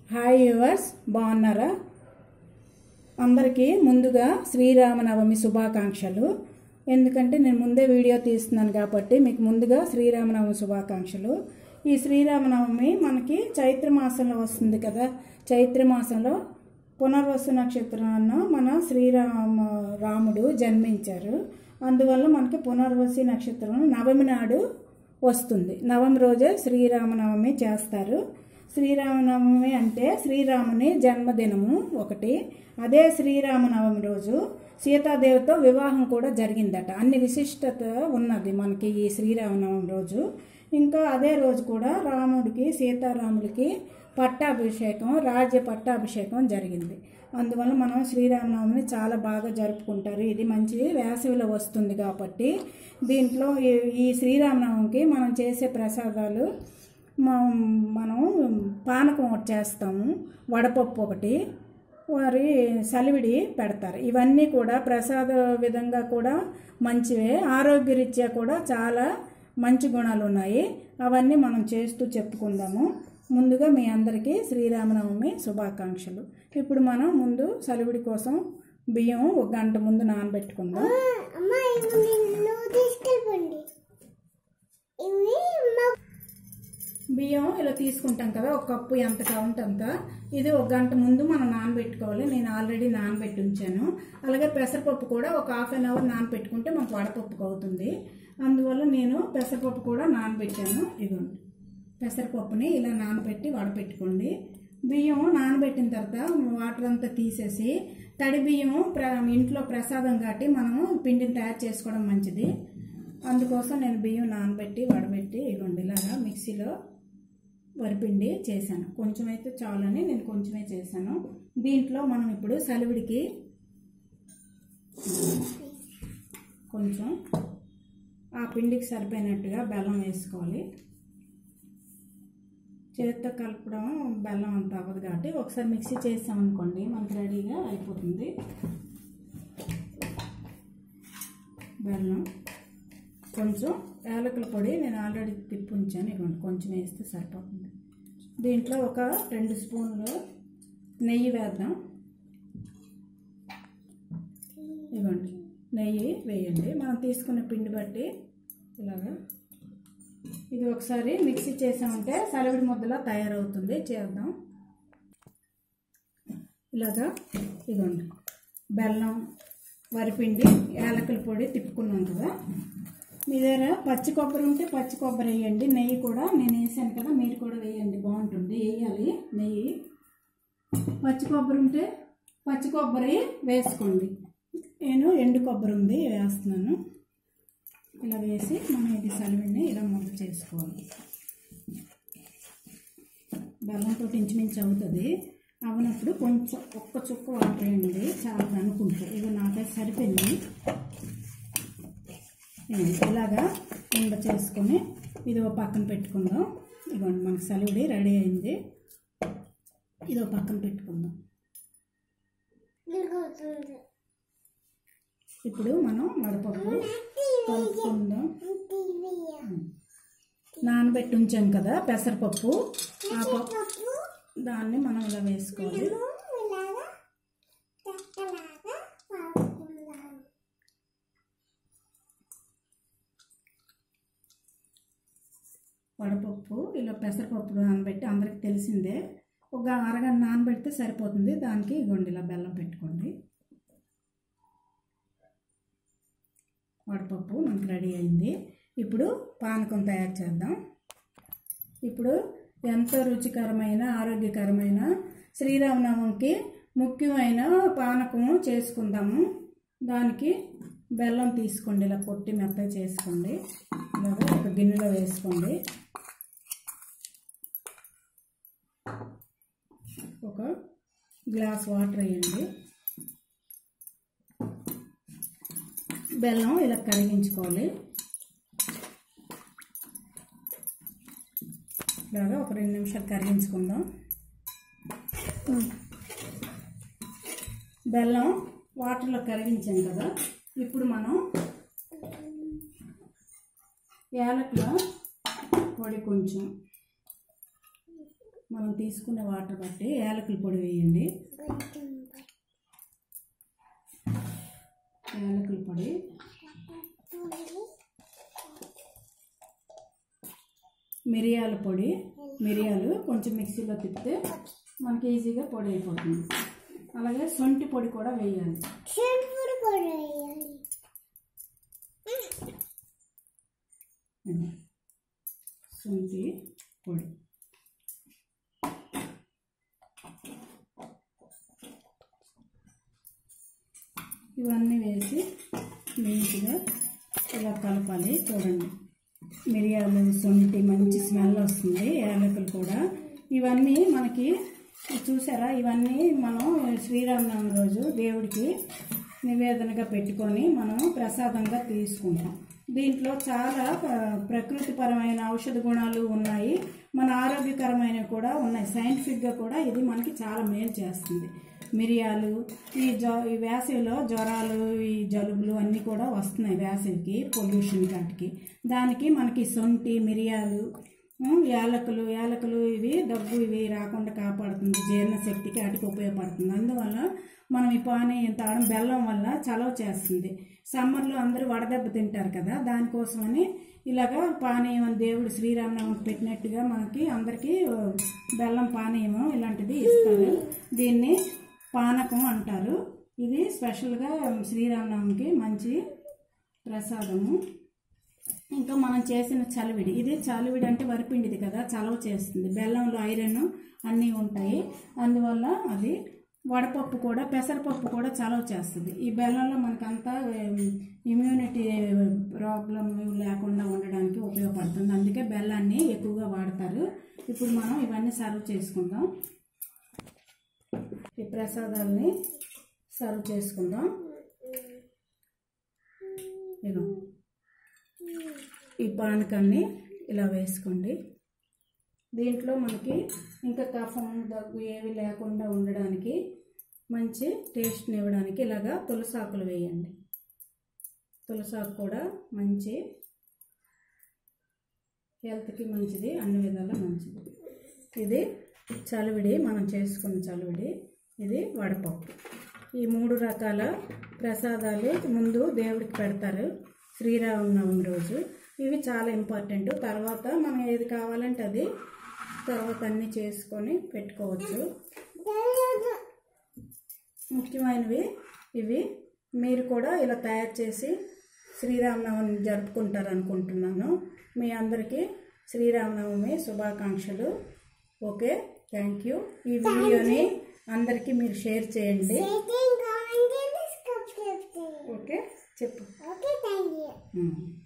Hi viewers, బాగున్నారా? అందరికీ ముందుగా శ్రీరామనవమి శుభాకాంక్షలు. ఎందుకంటే నేను ముందే వీడియో తీస్తున్నాను కాబట్టి మీకు ముందుగా శ్రీరామనవమి శుభాకాంక్షలు. ఈ శ్రీరామనవమి మనకి చైత్రమాసంలో వస్తుంది కదా. చైత్రమాసంలో పునర్వసు నక్షత్రాన మన రాముడు జన్మించారు. అందువల్ల మనకి పునర్వసు నక్షత్రం నవమి నాడు వస్తుంది. నవమి రోజే శ్రీరామనవమి చేస్తారు. శ్రీరామనవమి అంటే శ్రీరాముని జన్మదినము ఒకటి. అదే శ్రీరామనవమి రోజు సీతాదేవితో వివాహం కూడా జరిగిందట. అన్ని విశిష్టత ఉన్నది మనకి ఈ శ్రీరామనవమి రోజు. ఇంకా అదే రోజు కూడా రాముడికి సీతారాములకి పట్టాభిషేకం, రాజ్య పట్టాభిషేకం జరిగింది. అందువల్ల మనం శ్రీరామనవమిని చాలా బాగా జరుపుకుంటారు. ఇది మంచి వేసవిలో వస్తుంది కాబట్టి దీంట్లో ఈ శ్రీరామనవమికి మనం చేసే ప్రసాదాలు మనం పానకం ఒకటి చేస్తాము, వడపప్పు ఒకటి, వారి సలివిడి పెడతారు. ఇవన్నీ కూడా ప్రసాద విధంగా కూడా మంచివే, ఆరోగ్యరీత్యా కూడా చాలా మంచి గుణాలు ఉన్నాయి. అవన్నీ మనం చేస్తూ చెప్పుకుందాము. ముందుగా మీ అందరికీ శ్రీరామనవమి శుభాకాంక్షలు. ఇప్పుడు మనం ముందు సలివిడి కోసం బియ్యం ఒక గంట ముందు నానబెట్టుకుందాం. బియ్యం ఇలా తీసుకుంటాం కదా, ఒక కప్పు ఎంత కౌంట్ అంత. ఇది ఒక గంట ముందు మనం నానబెట్టుకోవాలి. నేను ఆల్రెడీ నానబెట్టి ఉంచాను. అలాగే పెసరపప్పు కూడా ఒక హాఫ్ అన్ అవర్ నానబెట్టుకుంటే మనకు వడపప్పుకు అవుతుంది. అందువల్ల నేను పెసరపప్పు కూడా నానబెట్టాను. ఇదిగోండి, పెసరపప్పుని ఇలా నానబెట్టి వడపెట్టుకోండి. బియ్యం నానబెట్టిన తర్వాత వాటర్ అంతా తీసేసి తడి బియ్యము ఇంట్లో ప్రసాదం కాబట్టి మనము పిండిని తయారు చేసుకోవడం మంచిది. అందుకోసం నేను బియ్యం నానబెట్టి వడబెట్టి ఇవ్వండి ఇలాగా మిక్సీలో వరిపిండి చేశాను. కొంచెం అయితే చాలని నేను కొంచెమే చేశాను. దీంట్లో మనం ఇప్పుడు సలివిడికి కొంచెం ఆ పిండికి సరిపోయినట్టుగా బెల్లం వేసుకోవాలి. చేతితో కలపడం బెల్లం అంత అవ్వదు కాబట్టి ఒకసారి మిక్సీ చేసామనుకోండి మనకి రెడీగా అయిపోతుంది. బెల్లం, కొంచెం యాలకుల పొడి నేను ఆల్రెడీ తిప్పి ఉంచాను. ఇవ్వండి, కొంచెం వేస్తే సరిపోతుంది. దీంట్లో ఒక 2 స్పూన్లు నెయ్యి వేద్దాం. ఇవ్వండి, నెయ్యి వేయండి మనం తీసుకున్న పిండి బట్టి. ఇలాగా ఇది ఒకసారి మిక్సీ చేసామంటే సలివిడి ముద్దలా తయారవుతుంది. చేద్దాం. ఇలాగా ఇవ్వండి, బెల్లం, వరిపిండి, యాలకుల పొడి తిప్పుకున్నాం కదా. మీ దగ్గర పచ్చి కొబ్బరి ఉంటే పచ్చి కొబ్బరి వేయండి. నెయ్యి కూడా నేను వేసాను కదా, మీరు కూడా వేయండి, బాగుంటుంది. వేయాలి నెయ్యి. పచ్చి కొబ్బరి ఉంటే పచ్చి కొబ్బరి వేసుకోండి. నేను ఎండు కొబ్బరి ఉంది వేస్తున్నాను. ఇలా వేసి మనం ఇది సలివిడిని ఇలా ముద్ద చేసుకోవాలి. బెల్లంతో ఇంచుమించు అవుతుంది. అవునప్పుడు కొంచెం ఒక్క చుక్క వాటర్ వేయండి చాలా అనుకుంటే. ఇది నాకైతే సరిపోయింది. ఇలాగా ఉండ చేసుకొని ఇది ఒక పక్కన పెట్టుకుందాం. ఇదిగోండి, మనకు సలివిడి రెడీ అయింది. ఇది ఒక పక్కన పెట్టుకుందాం. ఇప్పుడు మనం వడపప్పు కలుపుకుందాం. నానబెట్టి ఉంచాం కదా పెసరపప్పు, ఆ పప్పు దాన్ని మనం ఇలా వేసుకోవాలి. వడపప్పు ఇలా పెసరపప్పు నానబెట్టి అందరికి తెలిసిందే. ఒక అరగంట నానబెడితే సరిపోతుంది. దానికి ఇవ్వండి ఇలా బెల్లం పెట్టుకోండి. వడపప్పు మనకు రెడీ అయింది. ఇప్పుడు పానకం తయారు చేద్దాం. ఇప్పుడు ఎంతో రుచికరమైన ఆరోగ్యకరమైన శ్రీరామనవమికి ముఖ్యమైన పానకం చేసుకుందాము. దానికి బెల్లం తీసుకోండి, ఇలా కొట్టి మెత్తగా చేసుకోండి. ఇలాగా ఒక గిన్నెలో వేసుకోండి. ఒక గ్లాస్ వాటర్ వేయండి. బెల్లం ఇలా కరిగించుకోవాలి. ఇలాగా ఒక 2 నిమిషాలు కరిగించుకుందాం. బెల్లం వాటర్లో కరిగించాం కదా. ఇప్పుడు మనం యాలకుల పొడి కొంచెం మనం తీసుకునే వాటర్ బట్టి యాలకుల పొడి వేయండి. యాలకుల పొడి, మిరియాల పొడి, మిరియాలు కొంచెం మిక్సీలో తిప్పితే మనకి ఈజీగా పొడి అయిపోతుంది. అలాగే సొంటి పొడి కూడా వేయాలి. సొంటి పొడి ఇవన్నీ వేసి నీట్గా ఇలా కలపాలి. చూడండి, మిరియాలు, సొంటి మంచి స్మెల్ వస్తుంది, యాలకులు కూడా. ఇవన్నీ మనకి చూసారా, ఇవన్నీ మనం శ్రీరామనవమి రోజు దేవుడికి నివేదనగా పెట్టుకొని మనం ప్రసాదంగా తీసుకుంటాం. దీంట్లో చాలా ప్రకృతిపరమైన ఔషధ గుణాలు ఉన్నాయి, మన ఆరోగ్యకరమైన కూడా ఉన్నాయి. సైంటిఫిక్గా కూడా ఇది మనకి చాలా మేలు చేస్తుంది. మిరియాలు ఈ వేసవిలో జ్వరాలు, ఈ జలుబులు అన్నీ కూడా వస్తున్నాయి వేసవికి, పొల్యూషన్ కాటికి. దానికి మనకి సొంటి, మిరియాలు, యాలకులు ఇవి దగ్గు ఇవి రాకుండా కాపాడుతుంది, జీర్ణశక్తికి వాటికి ఉపయోగపడుతుంది. అందువల్ల మనం ఈ పానీయం తాగడం బెల్లం వల్ల చలవ చేస్తుంది. సమ్మర్లో అందరూ వడదెబ్బ తింటారు కదా, దానికోసమని ఇలాగా పానీయం దేవుడు శ్రీరామనవమికి పెట్టినట్టుగా మనకి అందరికీ బెల్లం పానీయం ఇలాంటిది ఇస్తారు. దీన్ని పానకం అంటారు. ఇది స్పెషల్గా శ్రీరామనవమికి మంచి ప్రసాదము. ఇంకా మనం చేసిన చలివిడి, ఇది చలివిడి అంటే వరిపిండిది కదా, చలవ చేస్తుంది. బెల్లంలో ఐరన్ అన్నీ ఉంటాయి, అందువల్ల అది. వడపప్పు కూడా, పెసరపప్పు కూడా చలవ చేస్తుంది. ఈ బెల్లంలో మనకంతా ఇమ్యూనిటీ ప్రాబ్లం లేకుండా ఉండడానికి ఉపయోగపడుతుంది, అందుకే బెల్లాన్ని ఎక్కువగా వాడతారు. ఇప్పుడు మనం ఇవన్నీ సర్వ్ చేసుకుందాం. ఈ ప్రసాదాలని సర్వ్ చేసుకుందాం. ఇదో ఈ పానకాన్ని ఇలా వేసుకోండి. దీంట్లో మనకి ఇంకా కఫం, దగ్గు ఏవి లేకుండా ఉండడానికి, మంచి టేస్ట్ని ఇవ్వడానికి ఇలాగా తులసాకులు వేయండి. తులసాకు కూడా మంచి హెల్త్కి మంచిది, అన్ని విధాలా మంచిది. ఇది చలివిడి, మనం చేసుకున్న చలివిడి. ఇది వడపప్పు. ఈ 3 రకాల ప్రసాదాలు ముందు దేవుడికి పెడతారు శ్రీరామనవమి రోజు. ఇవి చాలా ఇంపార్టెంట్. తర్వాత మనం ఏది కావాలంటే అది తర్వాత అన్నీ చేసుకొని పెట్టుకోవచ్చు. ముఖ్యమైనవి ఇవి. మీరు కూడా ఇలా తయారు చేసి శ్రీరామనవమి జరుపుకుంటారు అనుకుంటున్నాను. మీ అందరికీ శ్రీరామనవమి శుభాకాంక్షలు. Okay, thank you. ఈ వీడియోని అందరికీ మీరు షేర్ చేయండి. ఓకే, చెప్పు. Okay, thank you.